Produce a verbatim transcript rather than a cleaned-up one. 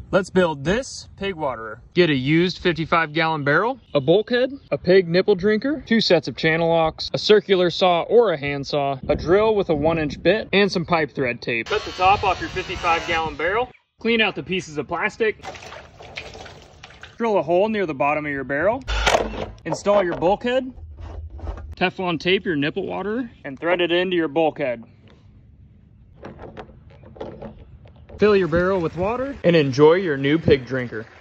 Let's build this pig waterer. Get a used fifty-five gallon barrel, a bulkhead, a pig nipple drinker, two sets of channel locks, a circular saw or a handsaw, a drill with a one inch bit, and some pipe thread tape. Cut the top off your fifty-five gallon barrel, clean out the pieces of plastic, drill a hole near the bottom of your barrel, install your bulkhead, Teflon tape your nipple waterer, and thread it into your bulkhead. Fill your barrel with water and enjoy your new pig drinker.